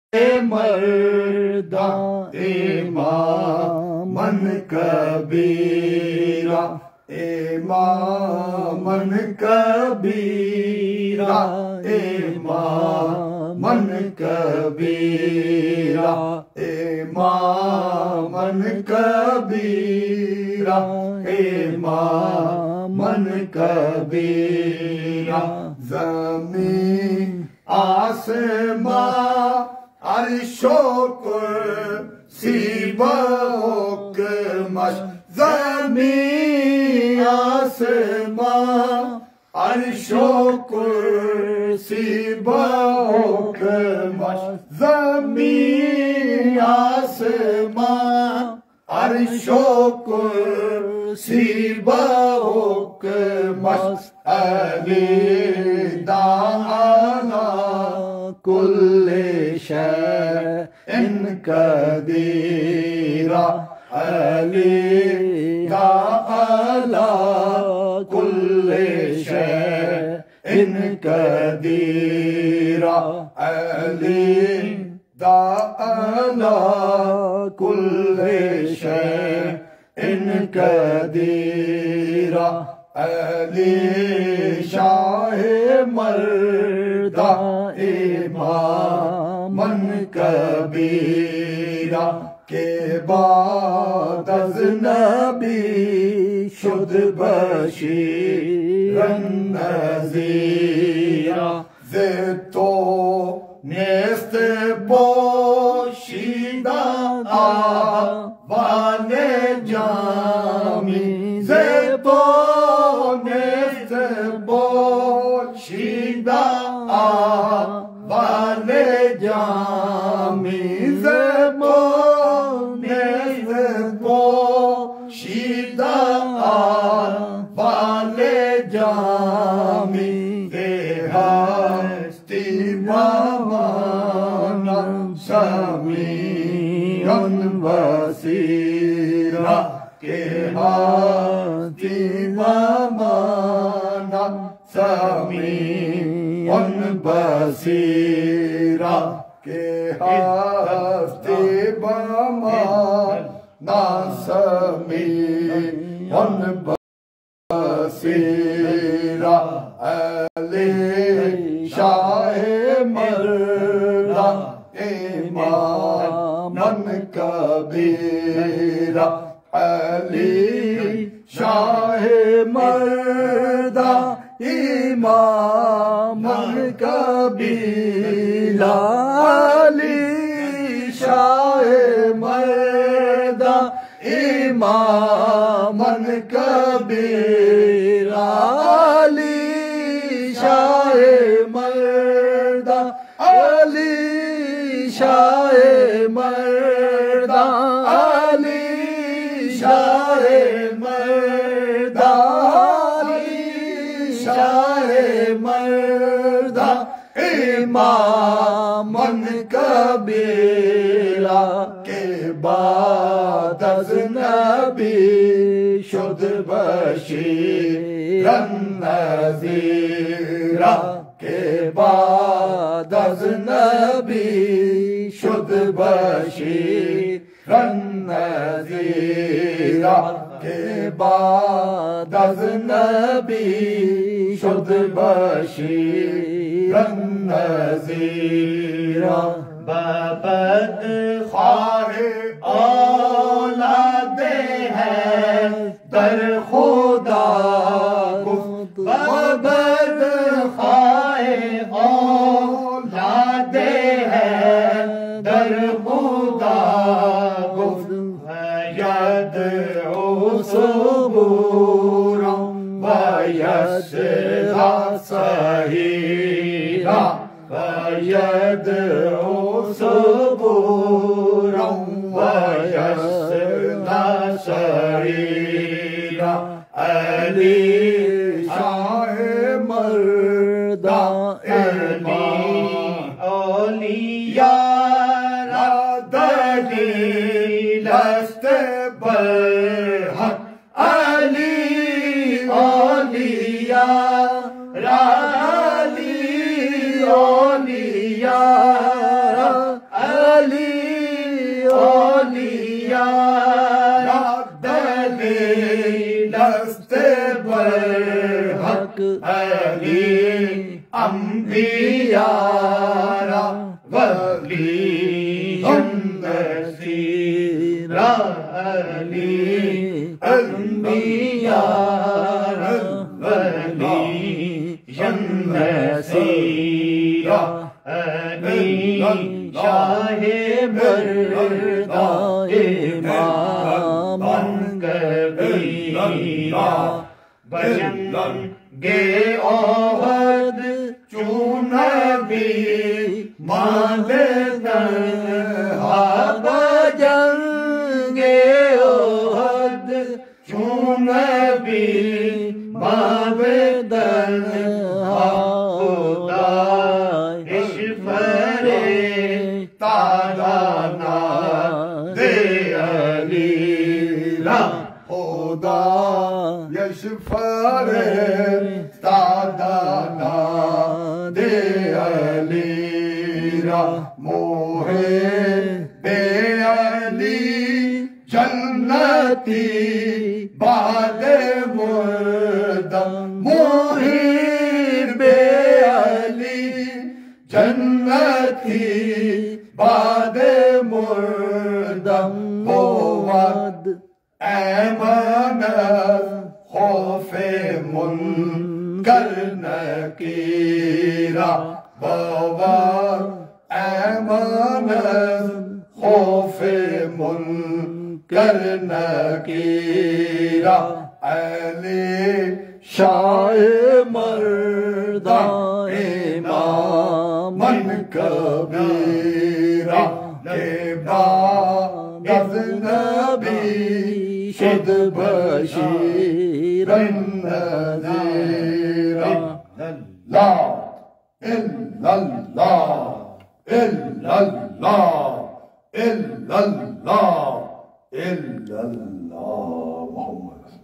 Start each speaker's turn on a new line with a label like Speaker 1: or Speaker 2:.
Speaker 1: मर्दा इमामन कबीरा, इमामन कबीरा, इमामन कबीरा, इमामन कबीरा, इमामन कबीरा। ज़मीन आसमां अर्शो कुर्सी बहुक्मश, ज़मीन आसमां अर्शो कुर्सी बहुक्मश, ज़मीन आसमां अर्शो कुर्सी बहुक्मश। अली दाना कुल्ले शैइन कदीरा, अली ताला कुल्ले शैइन कदीरा, अली ताला कुल्ले शैइन कदीरा। अली शाहे मर्दा इमामन कबीरा, के बाद अज़ नबी शुद बशीरन नज़ीरा। ज़े तो नेस्त पोशीदा आवाने जामी, ज़े तो नेस्त पोशीदा आवाने जामी, ज़े तो नेस्त पोशीदा आवाने जामी। हस्ती माना समीअन बसीरा, के हस्ती माना समीअन बसीरा, के हस्ती माना समीअन बसीरा। अली शाहे मर्दा इमामन कबीरा, अली शाहे मर्दा इमामन कबीरा, अली शाहे मर्दा इमामन कबीरा, अली शाहे मर्दा, अली शाहे मर्दा, अली शाहे मर्दा, अली शाहे मर्दा इमामन कबीरा, के बाद अज़ नबी शुद बशीरन नज़ीरा, के बाद अज़ नबी शुद बशीरन नज़ीरा, के बाद अज़ नबी शुद बशीरन नज़ीरा। बबद ख्वाहे औलादे हैं दर खुदा गुफ्त, बबद ख्वाहे औलादे हैं दर खुदा गुफ्त, यदउ सुबूरा व यस्रा सहीरा, यदउ सुबूरा व यस्रा सहीरा। अली शाहे मर्दा इमाम औलिया दलील است बरहक, अली औलिया अली औलिया अली अंबियारा वली नसीरा अली अंबियारा वली नसीरा अली शाहे मर्दा इमाम कबीरा बजन गे ओहद चूनबी मालदन बजन गे ओहद चूनबी मालदन खुदा यशफरे तादाना दे अलीरा मोहे बे अली जन्नती बाद मुर्दम मोहे बे अली जन्नती बाद मुर्दम बोवद ऐमन खौफे मुनकर नकीरा बाबा ऐमन खौफे मुनकर नकीरा अली शाह मर्दा इमाम कबीरा के बाद नबी शुद बशीर नज़ीरा ला इल्लल्लाह इल्लल्लाह इल्लल्लाह इल्लल्लाह मोहम्मद